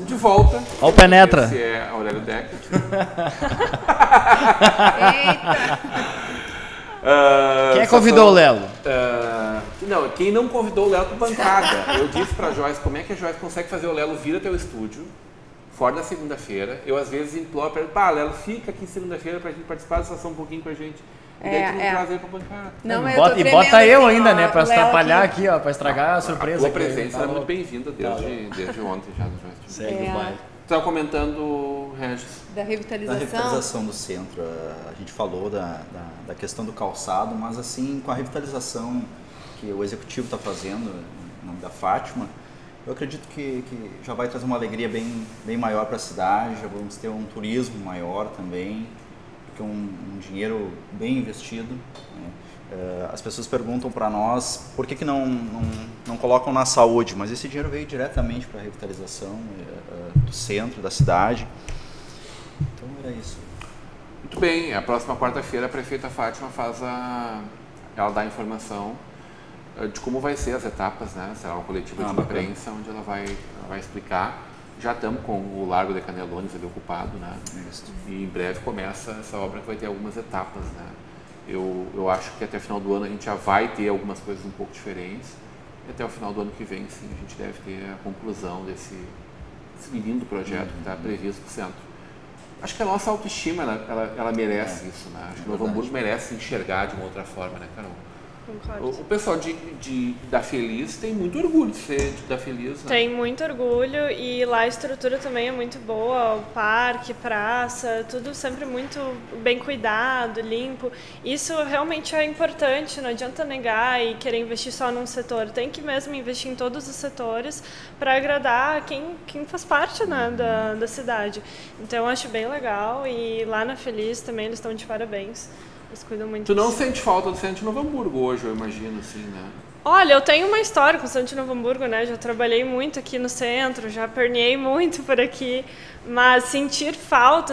de volta. Ó o Penetra. Esse é Aurélio Decker. Eita! Quem convidou o Lelo? Não, quem não convidou o Lelo para bancada. Eu disse para a Joyce como é que a Joyce consegue fazer o Lelo vir até o estúdio, fora da segunda-feira. Eu às vezes imploro para ele, Lelo, fica aqui segunda-feira para a gente participar da situação um pouquinho com a gente. E daí tu não traz ele para bancada. Não, mas E bota eu assim, ainda, ó, né, para se atrapalhar aqui. ó, para estragar a surpresa. A tua presença é muito bem-vinda desde ontem já, Joyce. Segue o baile. Tu estava comentando, Regis? Da revitalização? Da revitalização do centro. A gente falou da questão do calçado, mas assim, com a revitalização que o executivo está fazendo, em nome da Fátima, eu acredito que já vai trazer uma alegria bem maior para a cidade, já vamos ter um turismo maior também, porque um dinheiro bem investido, né? As pessoas perguntam para nós por que não colocam na saúde, mas esse dinheiro veio diretamente para a revitalização do centro, da cidade. Então era isso. Muito bem, a próxima quarta-feira a prefeita Fátima ela dá informação de como vai ser as etapas, né? Será uma coletiva de imprensa onde ela vai explicar. Já estamos com o Largo de Canelones ali ocupado, né? Isso. E em breve começa essa obra que vai ter algumas etapas, né? Eu acho que até o final do ano a gente já vai ter algumas coisas um pouco diferentes. E até o final do ano que vem, sim, a gente deve ter a conclusão desse lindo projeto que está previsto para o centro. Acho que a nossa autoestima, ela merece isso, né? Acho que Novo Hamburgo merece enxergar de uma outra forma, né, Carol? Concordo. O pessoal da Feliz tem muito orgulho de ser da Feliz, né? Tem muito orgulho e lá a estrutura também é muito boa, o parque, praça, tudo sempre muito bem cuidado, limpo. Isso realmente é importante, não adianta negar e querer investir só num setor, tem que mesmo investir em todos os setores para agradar quem faz parte, né, da cidade. Então eu acho bem legal e lá na Feliz também eles estão de parabéns. Eles cuidam muito. Tu não sente falta do centro de Novo Hamburgo hoje, eu imagino, assim, né? Olha, eu tenho uma história com o centro de Novo Hamburgo, né? Já trabalhei muito aqui no centro, já perneei muito por aqui. Mas sentir falta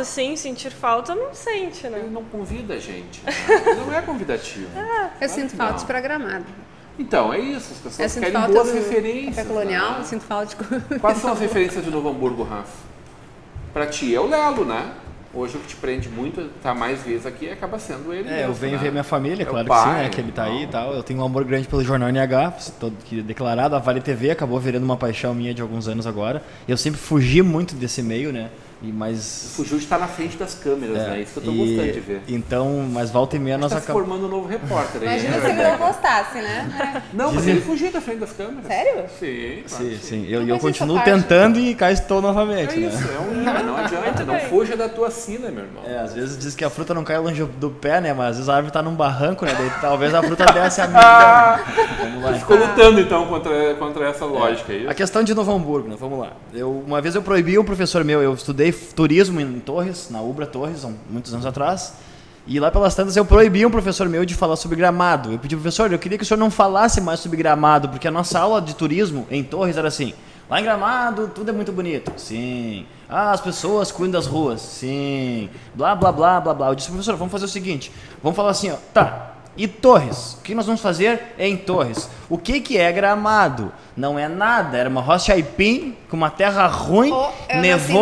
não sente, né? Ele não convida a gente, né? Não é convidativo. Eu sinto falta de programado. Então, é isso. As pessoas sinto querem falta boas do referências. Café Colonial, né? eu sinto falta de... Quais são as referências de Novo Hamburgo, Rafa? Pra ti é o Lelo, né? Hoje o que te prende muito, tá mais vezes aqui, acaba sendo ele mesmo, eu venho né? ver minha família, claro pai, que sim, né? Que ele tá aí e tal. Eu tenho um amor grande pelo Jornal NH, todo declarado. A Vale TV acabou virando uma paixão minha de alguns anos agora. Eu sempre fugi muito desse meio, né? Mas... Fugiu de estar na frente das câmeras, né? Isso que eu tô gostando de ver. Então, mas volta e meia nós acabamos... Tá se formando um novo repórter aí. Imagina se ele não gostasse, né? Não, mas ele fugiu da frente das câmeras. Sério? Sim, claro. Sim. Eu continuo tentando e cá estou novamente. É isso, né? Não adianta, não fuja da tua sina, meu irmão. Às vezes diz que a fruta não cai longe do pé, né? Mas às vezes a árvore tá num barranco, né? Daí talvez a fruta desce a medida. Vamos lá. Ficou lutando então contra essa lógica aí. A questão de Novo Hamburgo, né? Vamos lá. Uma vez eu proibi um professor meu, eu estudei turismo em Torres, na Ubra Torres, há muitos anos atrás. E lá pelas tantas eu proibi um professor meu de falar sobre Gramado. Eu pedi, professor, eu queria que o senhor não falasse mais sobre Gramado, porque a nossa aula de turismo em Torres era assim: lá em Gramado tudo é muito bonito. Sim. As pessoas cuidam das ruas. Sim. Blá, blá, blá, blá, blá. Eu disse, professor, vamos fazer o seguinte. Vamos falar assim, ó. Tá. E Torres? O que nós vamos fazer em Torres? O que é Gramado? Não é nada. Era uma roça aipim, com uma terra ruim. Nevou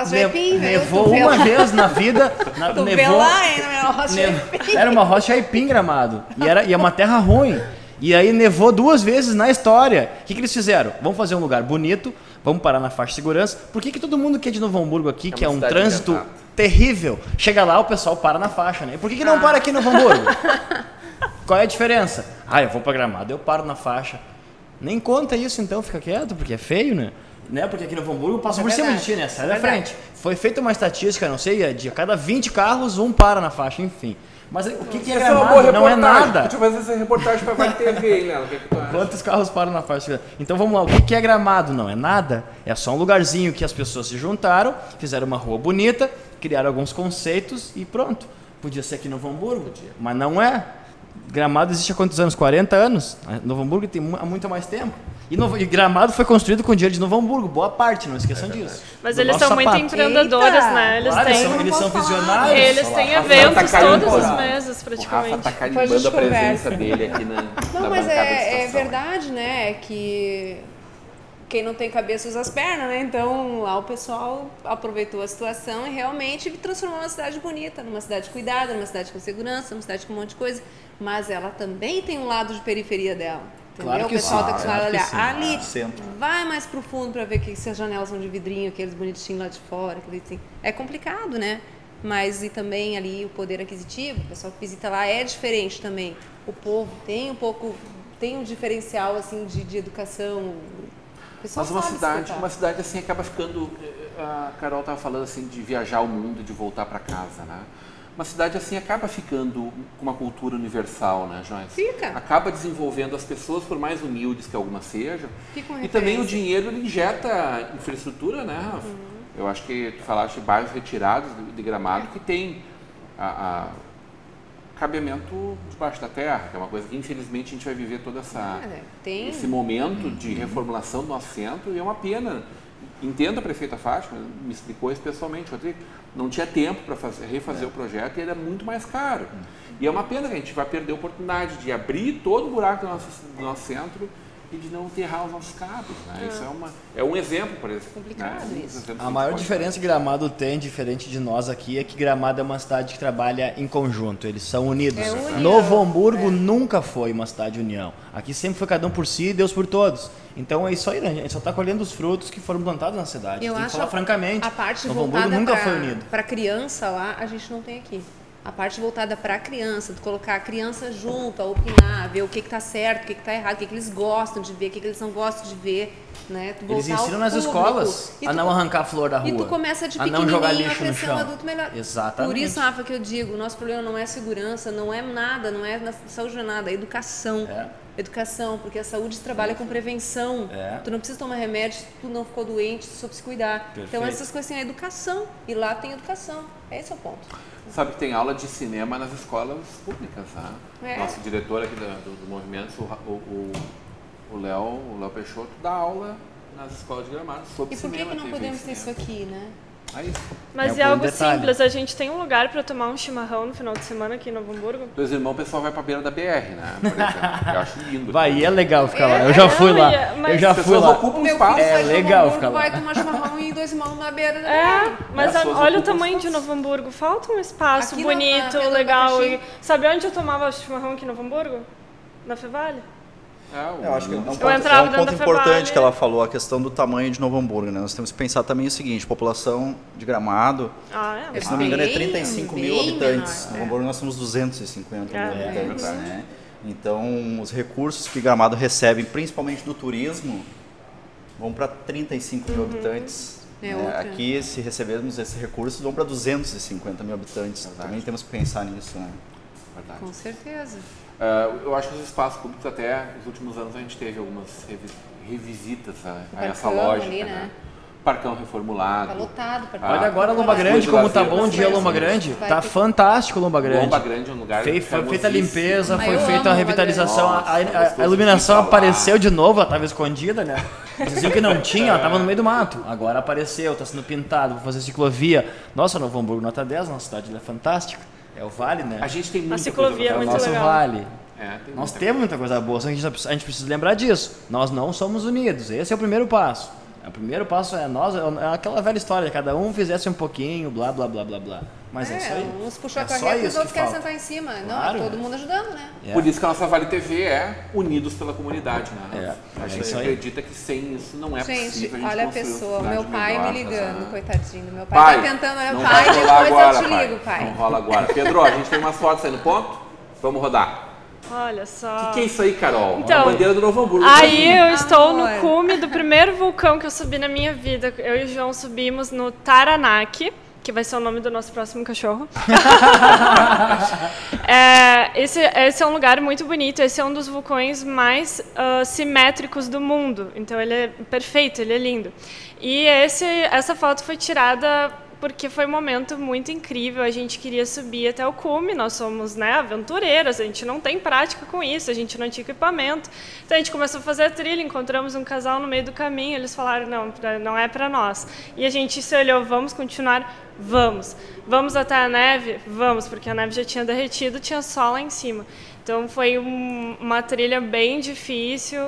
uma vez na vida. Era uma roça aipim, Gramado. E é uma terra ruim. E aí nevou 2 vezes na história. O que eles fizeram? Vamos fazer um lugar bonito, vamos parar na faixa de segurança. Por que todo mundo que é de Novo Hamburgo aqui, que é um trânsito terrível, chega lá, o pessoal para na faixa, né? Por que não para aqui em Novo Hamburgo? Qual é a diferença? Eu vou pra Gramado, eu paro na faixa. Nem conta isso então, fica quieto, porque é feio, né? Porque aqui no Novo Hamburgo passa por cima de ti, né? Sai da frente. Foi feita uma estatística, não sei, de cada 20 carros, um para na faixa, enfim. Mas o que é Gramado? Não é nada. Deixa eu fazer essa reportagem pra Vale TV, hein, Léo? Quantos carros param na faixa? Então vamos lá, o que é Gramado? Não é nada. É só um lugarzinho que as pessoas se juntaram, fizeram uma rua bonita, criaram alguns conceitos e pronto. Podia ser aqui no Novo Hamburgo, mas não é. Gramado existe há quantos anos? 40 anos. Novo Hamburgo tem há muito mais tempo. E Gramado foi construído com dinheiro de Novo Hamburgo, boa parte, não esqueçam disso. Mas eles são muito empreendedores, né? Eles são visionários. Eles têm eventos todos os meses, praticamente. O Rafa tá carimbando a presença dele aqui na Não, mas bancada de é estação. verdade, né? Que quem não tem cabeça usa as pernas, né? Então lá o pessoal aproveitou a situação e realmente transformou uma cidade bonita, numa cidade cuidada, numa cidade com segurança, numa cidade com um monte de coisa. Mas ela também tem um lado de periferia dela. Entendeu? Claro que o pessoal sim, está acostumado a olhar sim. ali, Centro. vai mais pro fundo para ver que se as janelas são de vidrinho, aqueles bonitinhos lá de fora, aquele assim. É complicado, né? Mas e também ali o poder aquisitivo, o pessoal que visita lá é diferente também. O povo tem um diferencial assim de educação. O pessoal Mas sabe uma cidade assim acaba ficando, a Carol estava falando assim de viajar o mundo, de voltar para casa, né? Uma cidade assim acaba ficando com uma cultura universal, né, Joyce? Fica. Acaba desenvolvendo as pessoas, por mais humildes que algumas sejam. Fica uma E também o referência. dinheiro ele injeta infraestrutura, né, Rafa? Eu acho que tu falaste de bairros retirados de Gramado que tem cabeamento debaixo da terra, que é uma coisa que infelizmente a gente vai viver toda Tem. esse momento de reformulação do nosso centro e é uma pena. Entendo a prefeita Fátima, me explicou isso pessoalmente, Rodrigo, não tinha tempo para refazer o projeto e era muito mais caro. E é uma pena que a gente vai perder a oportunidade de abrir todo o buraco do nosso centro e de não enterrar os nossos cabos. Né? Isso é um exemplo, por exemplo. Complicado isso. A maior diferença que Gramado tem, diferente de nós aqui, é que Gramado é uma cidade que trabalha em conjunto, eles são unidos. É união. Novo Hamburgo nunca foi uma cidade união. Aqui sempre foi cada um por si e Deus por todos. Então é isso aí, né? A gente só está colhendo os frutos que foram plantados na cidade. Eu Tem que acho falar francamente. a parte Novo Hamburgo voltada nunca foi unido. para criança lá, a gente não tem aqui. A parte voltada para a criança, de colocar a criança junto, a opinar, ver o que está certo, o que está errado, o que eles gostam de ver, o que eles não gostam de ver. Né? Tu Eles voltar ao ensinam nas público. escolas E a tu- não arrancar flor da rua. E tu começa de a não jogar pequenininho a lixo no crescer um chão. adulto melhor. Exatamente. Por isso, Rafa, que eu digo, o nosso problema não é segurança, não é nada, não é na saúde, não é nada, é educação. É. Educação, porque a saúde trabalha com prevenção. É. Tu não precisa tomar remédio se tu não ficou doente, tu só precisa cuidar. Perfeito. Então essas coisas assim, é educação. E lá tem educação. Esse é o ponto. Sabe que tem aula de cinema nas escolas públicas, né? É. Nosso diretor aqui do movimento, o Léo Peixoto, dá aula nas escolas de Gramado sobre E por que cinema. que não TV, podemos ter isso cinema. aqui, né? Aí, Mas É é, um bom algo detalhe. simples, a gente tem um lugar para tomar um chimarrão no final de semana aqui em Novo Hamburgo. dois irmãos, o pessoal vai pra beira da BR, né? Por exemplo. Eu acho lindo. Vai, e é legal ficar lá. Eu já fui não, lá. mas Eu já As fui pessoas lá. ocupam O um meu espaço. filho sai de legal Novo ficar Hamburgo, lá. vai tomar chimarrão e dois irmãos na beira da É, mas As pessoas olha o ocupam tamanho de espaço. Novo Hamburgo. Falta um espaço Aqui na bonito, Pedro legal. Abacaxi. E sabe onde eu tomava chimarrão aqui em Novo Hamburgo? Na Fevale. Eu acho que é um ponto, entrava é um dentro ponto da importante Fevale. que ela falou, a questão do tamanho de Novo Hamburgo, né? Nós temos que pensar também o seguinte, população de Gramado, Ah, é. se não me engano, é Bem, 35 mil bem habitantes. menor, Novo Hamburgo nós temos 250 mil É, habitantes, né? Então, os recursos que Gramado recebe, principalmente do turismo, vão para 35 mil habitantes. É né? outra. Aqui, se recebermos esses recursos, vão para 250 mil habitantes. Verdade. Também temos que pensar nisso, né? Verdade. Com certeza. Eu acho que os espaços públicos, até nos últimos anos, a gente teve algumas revisitas a essa Parcão lógica. ali, né? né? Parcão reformulado. Tá lotado. Olha agora Lomba as Grande, coisas como tá lazer, bom o dia as Lomba coisas. Grande. Vai Tá ter- fantástico Lomba Grande. Lomba Grande é um lugar Foi feita a famosíssimo. limpeza, Mas foi eu feita amo a Lomba revitalização, Grande. a Nossa, iluminação gostoso de apareceu falar. de novo, ela estava escondida, né? Diziam que não tinha, ela estava no meio do mato. Agora apareceu, está sendo pintado, vou fazer ciclovia. Nossa, Novo Hamburgo nota 10, nossa cidade ela é fantástica. É o Vale, né? A gente tem muita ciclovia coisa é É o muito nosso legal. Vale. tem Nós muita temos muita coisa boa, só que a gente precisa lembrar disso. Nós não somos unidos, esse é o primeiro passo. O primeiro passo é nós, é aquela velha história, cada um fizesse um pouquinho, blá, blá, blá, blá, blá. Mas é isso aí. Uns puxou a É só carreta e os isso outros que querem falta. sentar em cima. Claro. Não, é todo mundo ajudando, né? É. Por isso que a nossa Vale TV é Unidos pela Comunidade, né? É, A é gente isso aí. acredita que sem isso não é Gente, possível a gente olha a construir uma pessoa, cidade meu pai melhor, me ligando, né? coitadinho. Meu pai, Pai, tá tentando, não pai, vai rolar depois agora, eu te ligo, Não pai. rola agora. Pedro, a gente tem umas fotos aí no ponto. Vamos rodar. Olha só. O que é isso aí, Carol? Então, Uma bandeira do Novo Hamburgo. Aí eu estou no Amor. cume do primeiro vulcão que eu subi na minha vida. Eu e o João subimos no Taranaki, que vai ser o nome do nosso próximo cachorro. Esse é um lugar muito bonito. Esse é um dos vulcões mais simétricos do mundo. Então ele é perfeito, ele é lindo. E essa foto foi tirada porque foi um momento muito incrível. A gente queria subir até o cume. Nós somos, né, aventureiras. A gente não tem prática com isso. A gente não tinha equipamento. Então a gente começou a fazer a trilha. Encontramos um casal no meio do caminho. Eles falaram, não é para nós. E a gente se olhou, vamos continuar? Vamos. Vamos até a neve? Vamos, porque a neve já tinha derretido, tinha sol lá em cima. Então foi uma trilha bem difícil.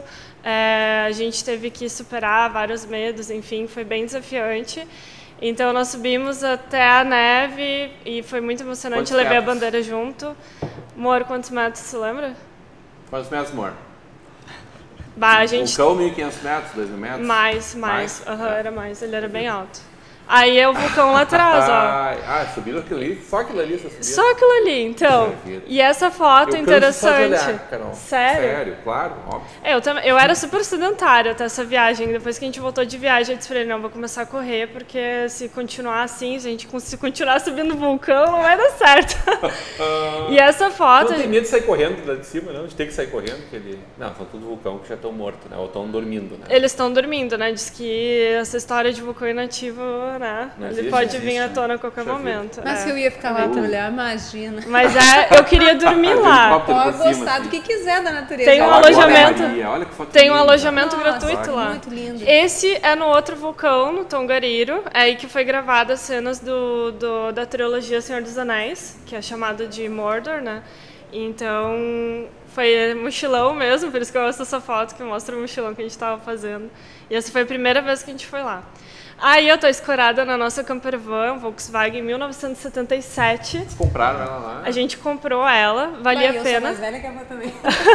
A gente teve que superar vários medos, enfim, foi bem desafiante. Então nós subimos até a neve e foi muito emocionante. Levei a bandeira junto. Amor, quantos metros, você lembra? Quantos metros, amor? Bah, a gente... Vulcão, 1.500 metros, 2.000 metros? Mais. Era mais, ele era bem alto. Aí é o vulcão lá atrás, ó. Subiram aquilo ali? Só aquilo ali você subiu? Só aquilo ali, então. E essa foto é interessante. Olhar, Carol. Sério, claro, óbvio. Eu era super sedentária até essa viagem. Depois que a gente voltou de viagem, eu disse pra ele, não, vou começar a correr, porque se continuar assim, se a gente continuar subindo o vulcão, não vai dar certo. E essa foto... Não tem medo de sair correndo lá de cima, não? De ter que sair correndo? Porque ele... Não, são tudo vulcão que já estão mortos, né? Ou estão dormindo, né? Eles estão dormindo, né? Diz que essa história de vulcão inativo... Né? Ele pode vir à tona a qualquer momento. Mas se eu ia ficar lá pra olhar, imagina. Mas eu queria dormir lá. Pode gostar do que quiser da natureza. Tem um alojamento, tem um alojamento gratuito lá. Muito lindo. Esse é no outro vulcão, no Tongariro. É aí que foi gravada as cenas da trilogia Senhor dos Anéis, que é chamada de Mordor, né? Então, foi mochilão mesmo, por isso que eu gosto dessa foto, que mostra o mochilão que a gente estava fazendo. E essa foi a primeira vez que a gente foi lá. Aí eu tô escorada na nossa campervan, Volkswagen 1977. Vocês compraram ela lá? A gente comprou ela, valia a pena. Eu sou mais velha que a avó também.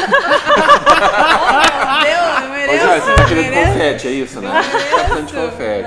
Deus, eu mereço. Olha, você tá querendo confete, é isso, né? Tá de confete.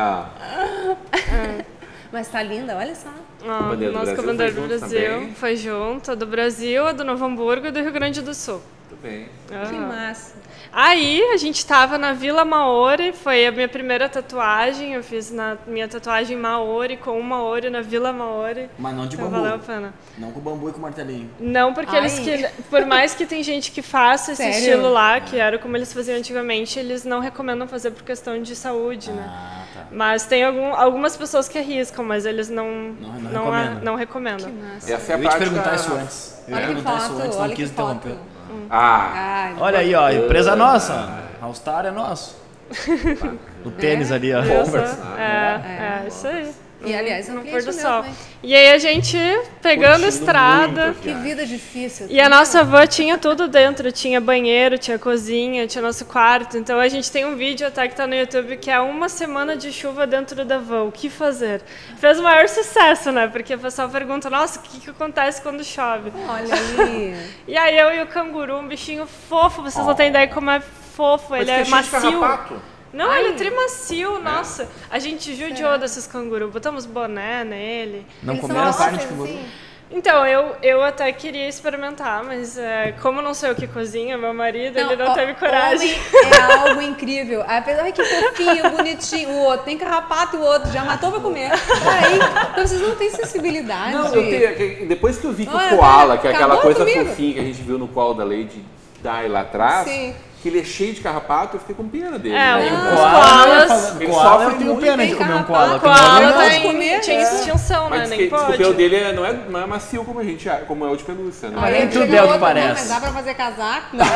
Mas tá linda, olha só. Nossa bandeira do Brasil foi junto, a do Brasil, a do Novo Hamburgo e do Rio Grande do Sul. Muito bem. Que massa. Aí a gente estava na Vila Maori, foi a minha primeira tatuagem, eu fiz minha tatuagem Maori com um Maori na Vila Maori. Mas não de então bambu. Valeu a pena. Não com bambu e com martelinho. Não, porque por mais que tem gente que faça esse estilo lá, que era como eles faziam antigamente, eles não recomendam fazer por questão de saúde, né? Tá. Mas tem algumas pessoas que arriscam, mas eles não recomendam. Essa é a eu ia te parte perguntar isso antes. Eu ia perguntar isso antes, não quis interromper. Olha aí, ó, empresa nossa. All Star é nosso. O tênis ali, ó. Isso aí. E aliás, no pôr do sol. E aí a gente pegando estrada. Que vida difícil. E a nossa van tinha tudo dentro, tinha banheiro, tinha cozinha, tinha nosso quarto. Então a gente tem um vídeo até que tá no YouTube que é 1 semana de chuva dentro da van. O que fazer? Fez o maior sucesso, né? Porque o pessoal pergunta, nossa, o que acontece quando chove? Olha ali. E aí eu e o canguru, um bichinho fofo, vocês não têm ideia como é fofo, ele é macio. Não, ele é trimacio, nossa. A gente judiou desses cangurus, botamos boné nele. Não comeram carne de canguru? Assim? Então, eu até queria experimentar, mas como não sei o que cozinha, meu marido, ele não teve coragem. É algo incrível. Apesar ai, que fofinho, bonitinho, o outro tem carrapato, o outro já matou pra comer. Aí, então vocês não têm sensibilidade. Não, depois que eu vi que o koala, que é aquela coisa fofinha que a gente viu no colo da Lady Di lá atrás... Sim. Que ele é cheio de carrapato, eu fiquei com pena dele. Os koalas... O koala eu tenho pena de comer um koala. O koala tinha extinção, né? Nem pode. O pelo dele não é macio como é o de pelúcia, né? Mas nem tudo é o que parece. Mas dá pra fazer casaco? Não,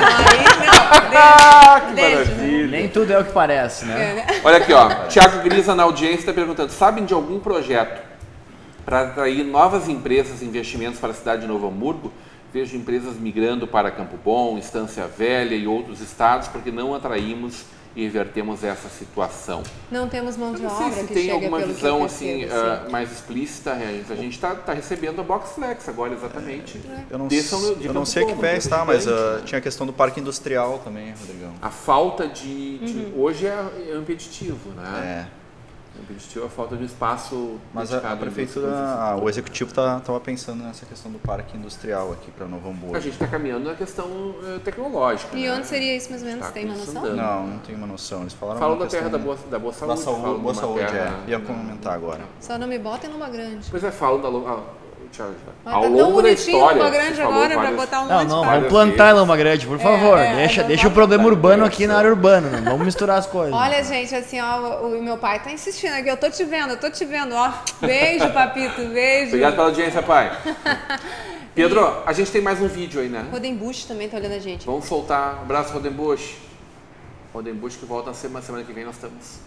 que maravilha. Nem tudo é o que parece, né? Olha aqui, ó. Thiago Grisa na audiência está perguntando, sabem de algum projeto para atrair novas empresas e investimentos para a cidade de Novo Hamburgo? Vejo empresas migrando para Campo Bom, Estância Velha e outros estados porque não atraímos e revertemos essa situação. Não temos mão de obra se que tem chega alguma pelo visão que assim, mais explícita, a gente está recebendo a Boxflex agora exatamente. Eu não sei que pé está, mas tinha a questão do parque industrial também, Rodrigão. A falta de hoje é impeditivo, né? A falta de espaço. Mas a prefeitura, o executivo estava pensando nessa questão do parque industrial aqui para Novo Hamburgo. A gente está caminhando na questão tecnológica. E onde seria isso mais ou menos? Tem uma noção? Não tenho uma noção. Eles falaram da terra da Boa Saúde. Boa Saúde, ia comentar agora. Só não me botem numa grande. Pois falam da... Ao longo da história, Lomba Grande agora para botar um monte de vamos plantar em Lomba Grande, por favor. Deixa o problema urbano aqui na área urbana, não vamos misturar as coisas. Olha, gente, assim, ó, o meu pai tá insistindo aqui, eu tô te vendo, ó. Beijo, papito, beijo. Obrigado pela audiência, pai. Pedro, a gente tem mais um vídeo aí, né? Rodenbusch também tá olhando a gente. Vamos soltar. Um abraço, Rodenbusch. Rodenbusch que volta na semana que vem, nós estamos.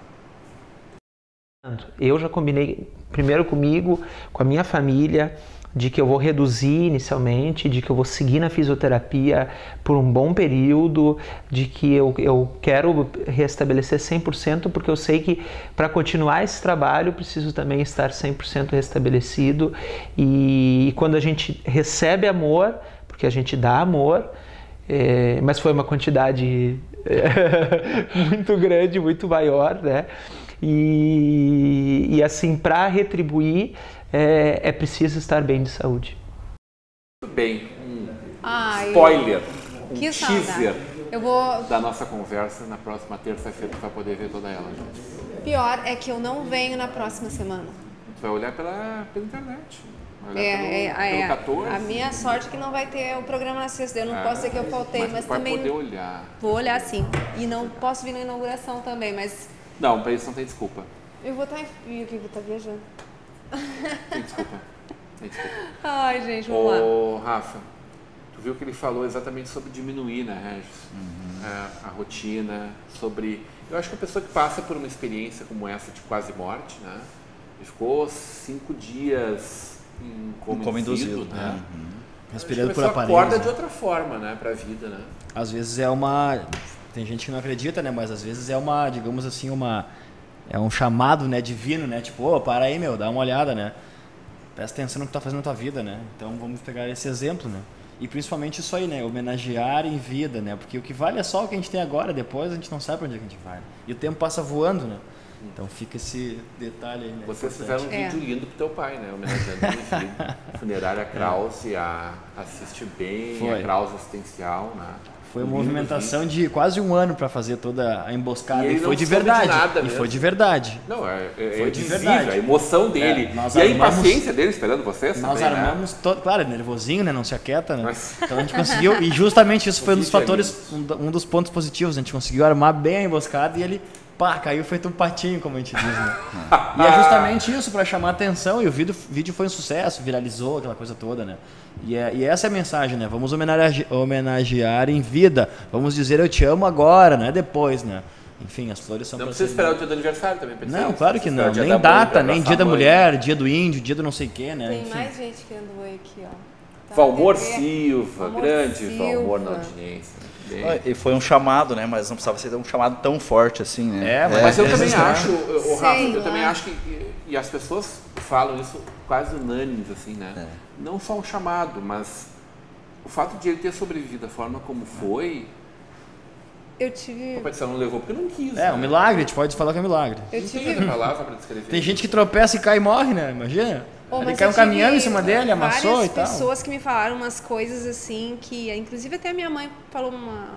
Eu já combinei primeiro comigo, com a minha família, de que eu vou reduzir inicialmente, de que eu vou seguir na fisioterapia por um bom período, de que eu quero restabelecer 100%, porque eu sei que para continuar esse trabalho eu preciso também estar 100% restabelecido. E quando a gente recebe amor, porque a gente dá amor, mas foi uma quantidade muito grande, muito maior, né? E assim, para retribuir, é preciso estar bem de saúde. Muito bem, spoiler, que teaser saudade. Eu vou... da nossa conversa na próxima terça-feira, tu vai poder ver toda ela, gente. Pior é que eu não venho na próxima semana. Tu vai olhar pela internet. Pelo 14. A minha sorte é que não vai ter o programa na sexta. Eu não posso dizer que eu faltei, mas vai também... poder olhar. Vou olhar sim. E não posso vir na inauguração também, mas... Não, pra isso não tem desculpa. Eu vou estar viajando. Tem desculpa. Ai, gente, vamos lá. Ô, Rafa, tu viu que ele falou exatamente sobre diminuir, né, Regis? A rotina, sobre... Eu acho que a pessoa que passa por uma experiência como essa de quase morte, né? Ele ficou 5 dias em coma induzido, né? Respirando por aparelho. A pessoa acorda né? de outra forma, né, pra vida, né? Às vezes tem gente que não acredita, né? Mas às vezes digamos assim, é um chamado, né, divino, né? Tipo, para aí, meu, dá uma olhada, né? Presta atenção no que tá fazendo na tua vida, né? Então vamos pegar esse exemplo, né? E principalmente isso aí, né? Homenagear em vida, né? Porque o que vale é só o que a gente tem agora, depois a gente não sabe para onde é que a gente vai. E o tempo passa voando, né? Então fica esse detalhe aí, né? Vocês fizeram um vídeo lindo pro teu pai, né? Homenageando o filho. Funerária Krause, a Assiste Bem, a Krause Assistencial, né? Foi uma movimentação de quase 1 ano para fazer toda a emboscada. E foi de verdade. E foi de verdade. Não, foi de visível, verdade. A emoção dele. E a impaciência dele esperando vocês. Nós também, armamos, né? Claro, nervosinho, né? Não se aquieta, né? Então a gente conseguiu, e justamente isso foi um dos fatores, um dos pontos positivos. A gente conseguiu armar bem a emboscada e ele, caiu feito um patinho, como a gente diz, né? E é justamente isso, para chamar atenção. E o vídeo foi um sucesso, viralizou, aquela coisa toda, né? E essa é a mensagem, né? Vamos homenagear em vida. Vamos dizer eu te amo agora, não é depois, né? Enfim, as flores são... Não precisa esperar o dia do aniversário também. Não, claro que não. Nem data, nem dia da mulher, dia do índio, dia do não sei o quê, né? Tem Enfim. mais gente querendo oi aqui, ó. Valmor Silva, grande Valmor na audiência. E foi um chamado, né? Mas não precisava ser um chamado tão forte assim, né? Mas eu também acho, Rafa, eu também acho que... E as pessoas falam isso quase unânimes, assim, né? Não só um chamado, mas o fato de ele ter sobrevivido da forma como foi... Eu tive... A petição não levou porque não quis. Um milagre, a gente pode falar que é um milagre. Eu não tive... tem outra palavra para descrever. Tem gente que tropeça e cai e morre, né? Imagina. Ele cai um caminhão em cima dele, amassou e tal. Várias pessoas que me falaram umas coisas assim que... Inclusive até a minha mãe falou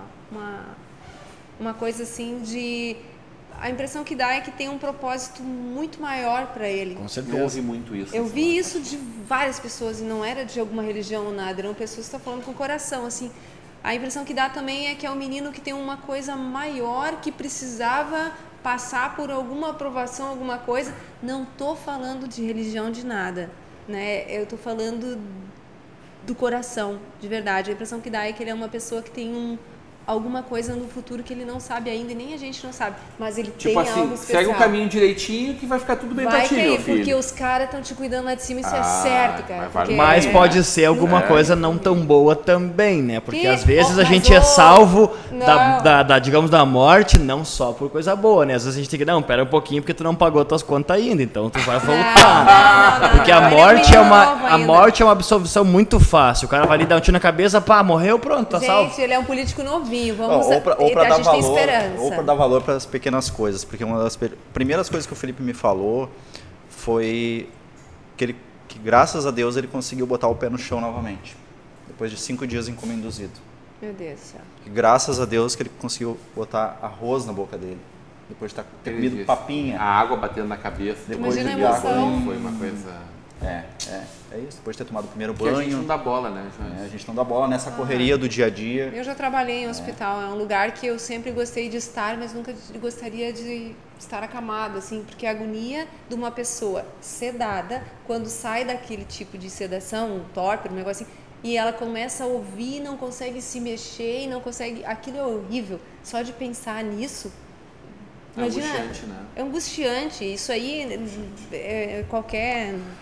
uma coisa assim de... A impressão que dá é que tem um propósito muito maior para ele. Com certeza. Eu ouvi muito isso. Eu vi isso de várias pessoas e não era de alguma religião ou nada. Eram pessoas que estão falando com o coração, assim... A impressão que dá também é que é um menino que tem uma coisa maior, que precisava passar por alguma aprovação, alguma coisa. Não estou falando de religião de nada, né? Eu estou falando do coração, de verdade. A impressão que dá é que ele é uma pessoa que tem alguma coisa no futuro que ele não sabe ainda e nem a gente não sabe, mas ele tem algo especial. Segue o caminho direitinho que vai ficar tudo bem pra ti, meu filho. Porque os caras estão te cuidando lá de cima, isso é certo, cara. Mas pode ser alguma coisa não tão boa também, né? Porque às vezes a gente é salvo digamos, da morte, não só por coisa boa, né? Às vezes a gente tem que, pera um pouquinho porque tu não pagou tuas contas ainda, então tu vai voltar. Porque a morte é uma absolvição muito fácil. O cara vai ali dar um tiro na cabeça, morreu, pronto, tá salvo. Gente, ele é um político novinho. Vamos ou para dar valor para as pequenas coisas, porque uma das primeiras coisas que o Felipe me falou foi que graças a Deus ele conseguiu botar o pé no chão novamente, depois de 5 dias em coma induzido. Meu Deus do céu. E graças a Deus que ele conseguiu botar arroz na boca dele, depois de ter comido papinha. A água batendo na cabeça. Depois de emoção. Foi uma coisa... É isso, depois de ter tomado o primeiro banho. A gente não dá bola, né, João? A gente não dá bola nessa correria do dia a dia. Eu já trabalhei em hospital, é um lugar que eu sempre gostei de estar, mas nunca gostaria de estar acamado, assim, porque a agonia de uma pessoa sedada, quando sai daquele tipo de sedação, um torpor, um negócio assim, e ela começa a ouvir, não consegue se mexer, não consegue... Aquilo é horrível. Só de pensar nisso... Imagina, é angustiante, né? É angustiante. Isso aí, qualquer...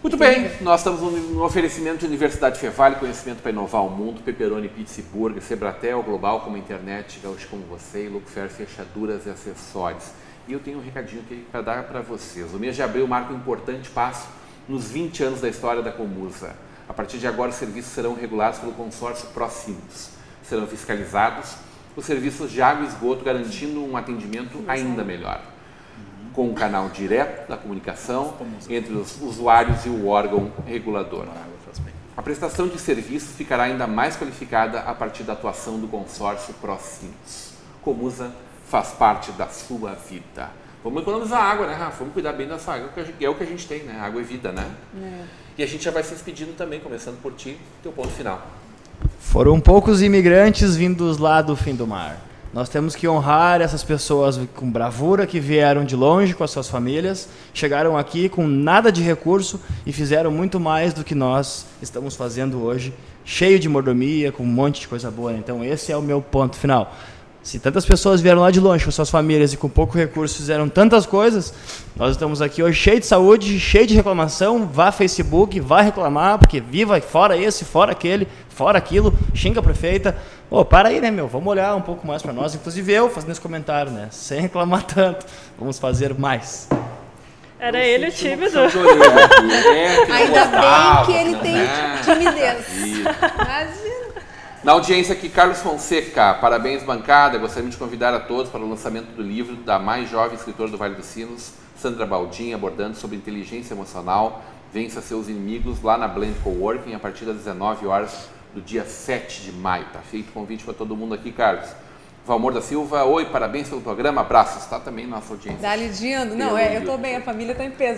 Muito bem, nós estamos no oferecimento de Universidade Fevale, conhecimento para inovar o mundo, Pepperoni Pizza e Burger, Sebratel, Global como Internet, Gaúcho como você, Lookfair Fechaduras e Acessórios. E eu tenho um recadinho aqui para dar para vocês. O mês de abril marca um importante passo nos 20 anos da história da Comusa. A partir de agora, os serviços serão regulados pelo consórcio Procimus. Serão fiscalizados os serviços de água e esgoto, garantindo um atendimento ainda melhor, com um canal direto da comunicação entre os usuários e o órgão regulador. A prestação de serviços ficará ainda mais qualificada a partir da atuação do consórcio Procimus. Comusa faz parte da sua vida. Vamos economizar água, né, Rafa? Vamos cuidar bem dessa água, que é o que a gente tem, né? Água é vida, né? E a gente já vai se despedindo também, começando por ti, teu ponto final. Foram poucos imigrantes vindos lá do fim do mar. Nós temos que honrar essas pessoas com bravura que vieram de longe com as suas famílias, chegaram aqui com nada de recurso e fizeram muito mais do que nós estamos fazendo hoje, cheio de mordomia, com um monte de coisa boa. Então esse é o meu ponto final. Se tantas pessoas vieram lá de longe com suas famílias e com pouco recurso fizeram tantas coisas, nós estamos aqui hoje cheio de saúde, cheio de reclamação. Vá Facebook, vá reclamar, porque viva fora esse, fora aquele, fora aquilo, xinga a prefeita. Pô, para aí, né, meu? Vamos olhar um pouco mais para nós. Inclusive eu fazendo esse comentário, né? Sem reclamar tanto. Vamos fazer mais. Era ele o tímido. Ainda bem que ele tem timidez. Imagina. Na audiência aqui, Carlos Fonseca, parabéns bancada, gostaria de convidar a todos para o lançamento do livro da mais jovem escritora do Vale dos Sinos, Sandra Baldin, abordando sobre inteligência emocional, vença seus inimigos lá na Blend Coworking a partir das 19 horas do dia 7 de maio. Tá feito o convite para todo mundo aqui, Carlos. Valmor da Silva, oi, parabéns pelo programa, abraços, está também na nossa audiência. Dá-lhe Dindo. Não, eu estou bem, a família está em peso.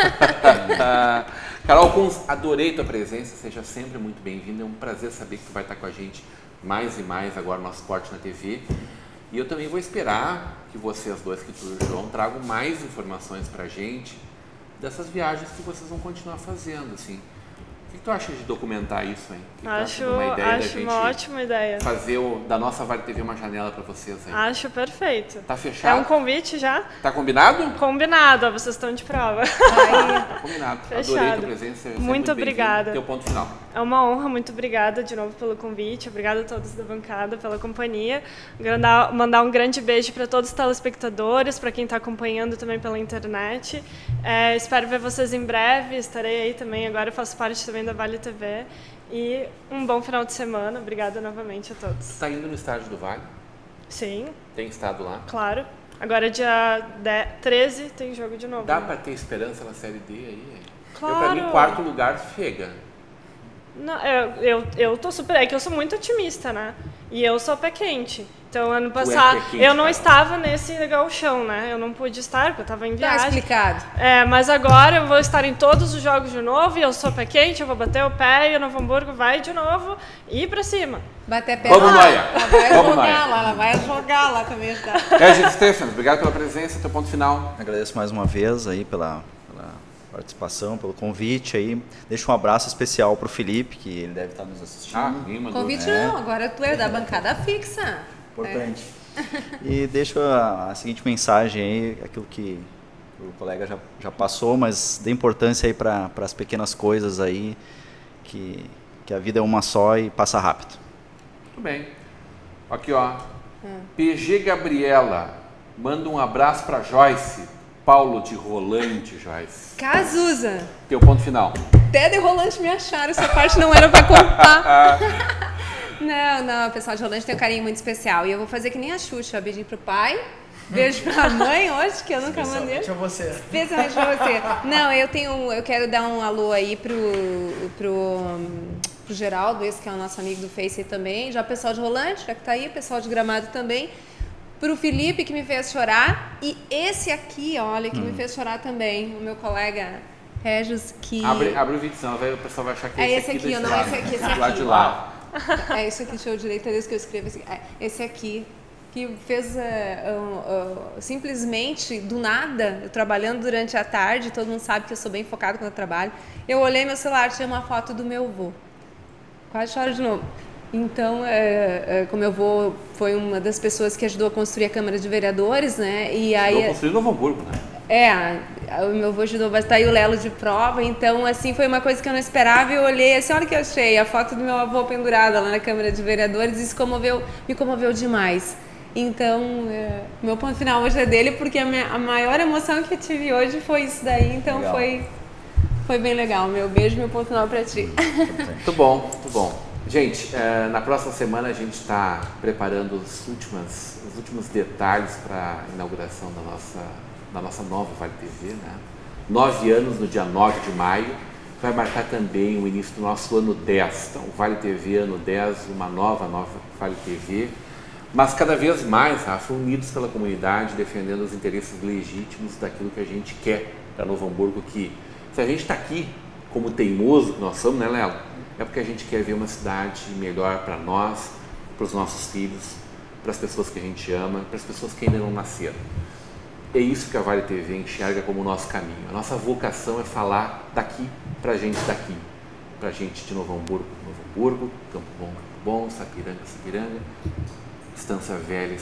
Carol Kunz, adorei tua presença, seja sempre muito bem-vinda, é um prazer saber que tu vai estar com a gente mais e mais agora no nosso Esporte na TV. E eu também vou esperar que vocês dois, que tu e o João, tragam mais informações pra gente dessas viagens que vocês vão continuar fazendo, assim. O que tu acha de documentar isso, hein? Acho uma ótima ideia. Fazer da nossa Vale TV uma janela para vocês, hein? Acho perfeito. Tá fechado? É um convite já? Tá combinado? Combinado, vocês estão de prova. Tá combinado. Fechado. Adorei a tua presença. Muito obrigada. Teu ponto final. É uma honra, muito obrigada de novo pelo convite. Obrigada a todos da bancada pela companhia. Mandar um grande beijo para todos os telespectadores, para quem está acompanhando também pela internet. Espero ver vocês em breve. Estarei aí também. Agora eu faço parte também da Vale TV. E um bom final de semana. Obrigada novamente a todos. Tá indo no estádio do Vale? Sim. Tem estado lá? Claro. Agora dia 13 tem jogo de novo. Dá para ter esperança na Série D aí? Claro. Para mim, quarto lugar chega. Não, eu tô super... É que eu sou muito otimista, né? E eu sou pé quente. Então, ano passado, eu não estava nesse gauchão, né? Eu não pude estar, porque eu estava em viagem. Tá explicado. Mas agora eu vou estar em todos os jogos de novo, e eu sou pé quente, eu vou bater o pé, e o Novo Hamburgo vai de novo, e ir pra cima. Bater pé Vamos lá. Noia. Ela vai jogar lá também. Regis Stephens, obrigado pela presença, teu ponto final. Agradeço mais uma vez aí pela participação, pelo convite aí. Deixo um abraço especial para o Felipe, que ele deve estar nos assistindo. Convite não, agora tu é da bancada fixa. Importante. E deixo a seguinte mensagem aí, aquilo que o colega já passou, mas dê importância aí para as pequenas coisas aí, que a vida é uma só e passa rápido. Muito bem. Aqui, ó. PG Gabriela, manda um abraço para Joyce. Paulo de Rolante, Joyce. Cazuza. Teu ponto final. Até de Rolante me acharam, essa parte não era pra contar. Não, o pessoal de Rolante tem um carinho muito especial. E eu vou fazer que nem a Xuxa, beijinho pro pai, beijo pra mãe hoje, que eu nunca mandei. Especialmente a você. Especialmente pra você. Não, eu quero dar um alô aí pro Geraldo, esse que é o nosso amigo do Face também. Já o pessoal de Rolante, já que tá aí, o pessoal de Gramado também. Pro Felipe, que me fez chorar, e esse aqui, olha, que me fez chorar também, o meu colega Regis, que... Abre o vídeo, senão o pessoal vai achar que é esse aqui, não, esse aqui. Lá de lá. É esse aqui, deixa eu direito, é isso que eu escrevo. Esse aqui, que fez simplesmente, do nada, eu trabalhando durante a tarde, todo mundo sabe que eu sou bem focado quando eu trabalho, eu olhei meu celular, tinha uma foto do meu avô. Quase choro de novo. Então, como eu vou, foi uma das pessoas que ajudou a construir a Câmara de Vereadores, né? E aí, construir Novo Hamburgo, né? o meu avô ajudou bastante, e o Lelo de prova, então, assim, foi uma coisa que eu não esperava, e eu olhei, assim, olha que eu achei, a foto do meu avô pendurada lá na Câmara de Vereadores, isso me comoveu demais. Então, meu ponto final hoje é dele, porque a maior emoção que eu tive hoje foi isso daí, então foi bem legal. Meu beijo, meu ponto final pra ti. Muito bom, muito bom. Gente, na próxima semana a gente está preparando os últimos detalhes para a inauguração da nossa nova Vale TV, né? 9 anos no dia 9 de maio, vai marcar também o início do nosso ano 10. Então, Vale TV ano 10, uma nova Vale TV, mas cada vez mais, Rafa, unidos pela comunidade, defendendo os interesses legítimos daquilo que a gente quer para Novo Hamburgo, que se a gente está aqui como teimoso que nós somos, né, Lelo? É porque a gente quer ver uma cidade melhor para nós, para os nossos filhos, para as pessoas que a gente ama, para as pessoas que ainda não nasceram. É isso que a Vale TV enxerga como o nosso caminho. A nossa vocação é falar daqui para a gente daqui. Para a gente de Novo Hamburgo, Campo Bom, Sapiranga, Estância Velha.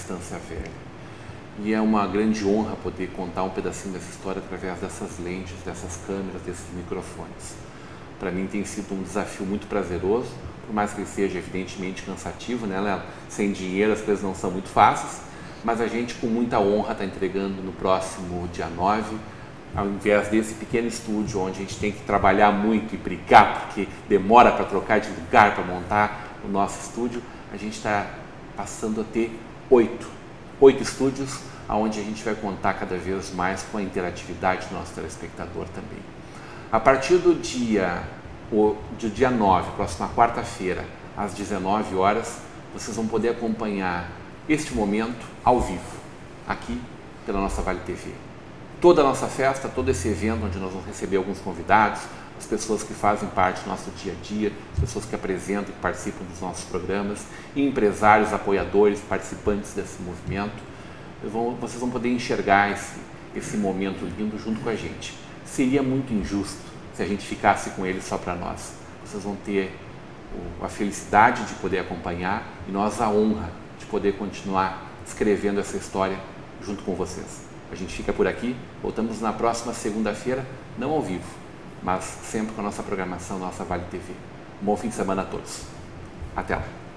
E é uma grande honra poder contar um pedacinho dessa história através dessas lentes, dessas câmeras, desses microfones. Para mim tem sido um desafio muito prazeroso, por mais que ele seja evidentemente cansativo, né, Léo? Sem dinheiro as coisas não são muito fáceis, mas a gente com muita honra está entregando no próximo dia 9, ao invés desse pequeno estúdio onde a gente tem que trabalhar muito e brigar porque demora para trocar de lugar, para montar o nosso estúdio, a gente está passando a ter 8 estúdios, onde a gente vai contar cada vez mais com a interatividade do nosso telespectador também. A partir do dia 9, próxima quarta-feira, às 19 horas, vocês vão poder acompanhar este momento ao vivo, aqui pela nossa Vale TV. Toda a nossa festa, todo esse evento onde nós vamos receber alguns convidados, as pessoas que fazem parte do nosso dia a dia, as pessoas que apresentam e participam dos nossos programas, e empresários, apoiadores, participantes desse movimento, vocês vão poder enxergar esse momento lindo junto com a gente. Seria muito injusto se a gente ficasse com ele só para nós. Vocês vão ter a felicidade de poder acompanhar e nós a honra de poder continuar escrevendo essa história junto com vocês. A gente fica por aqui, voltamos na próxima segunda-feira, não ao vivo, mas sempre com a nossa programação, nossa Vale TV. Um bom fim de semana a todos. Até lá.